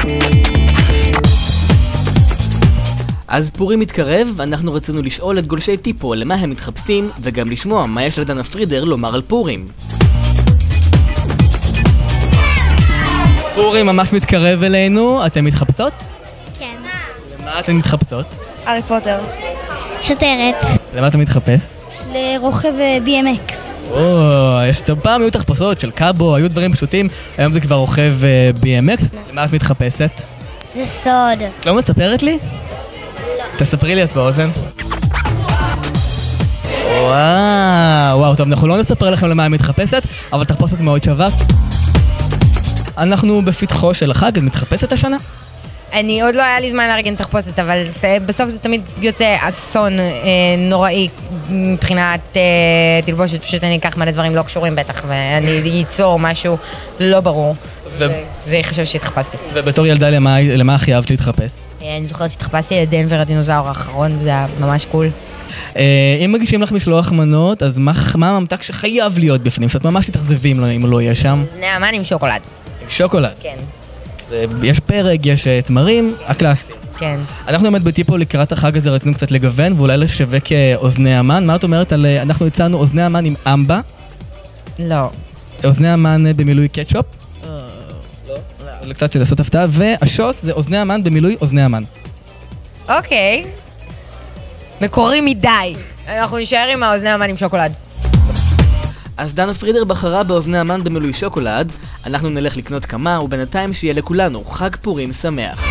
אז פורים מתקרב, אנחנו רצינו לשאול את גולשי טיפו למה הם מתחפשים, וגם לשמוע מה יש לדנה פרידר לומר על פורים. פורים ממש מתקרב אלינו, אתם מתחפשות? כן. למה אתן מתחפשות? הארי פוטר. שוטרת. למה אתה מתחפש? לרוכב BMX. פעם היו תחפושות של קאבו, היו דברים פשוטים, היום זה כבר רוכב BMX. למה את מתחפשת? זה סוד. את לא מספרת לי? לא. תספרי לי את באוזן. וואו, טוב, אנחנו לא נספר לכם למה היא מתחפשת, אבל תחפושת מאוד שווה. אנחנו בפתחו של החג, את מתחפשת השנה? אני עוד לא היה לי זמן לארגן תחפושת, אבל בסוף זה תמיד יוצא אסון נוראי מבחינת תלבושת, פשוט אני אקח מלא דברים לא קשורים בטח, ואני אצור משהו לא ברור, זה חשוב שהתחפשתי. ובתור ילדה למה הכי אהבת להתחפש? אני זוכרת שהתחפשתי לדנבר הדינוזאור האחרון, זה היה ממש קול. אם מגישים לך משלוח מנות, אז מה הממתק שחייב להיות בפנים? שאת ממש תתאכזבים לו אם הוא לא יהיה שם? אוזני המן עם שוקולד. שוקולד? כן. יש פרק, יש תמרים, הקלאסי. כן. אנחנו באמת בטיפו לקראת החג הזה רצינו קצת לגוון ואולי לשווק אוזני המן. מה את אומרת על... אנחנו הצענו אוזני המן עם אמבה. לא. אוזני המן במילוי קטשופ. לא. קצת לעשות הפתעה. והשוס זה אוזני המן במילוי אוזני המן. אוקיי. מקורי מדי. אנחנו נשאר עם האוזני המן עם שוקולד. אז דנה פרידר בחרה באוזני המן במילוי שוקולד. אנחנו נלך לקנות כמה ובינתיים שיהיה לכולנו חג פורים שמח.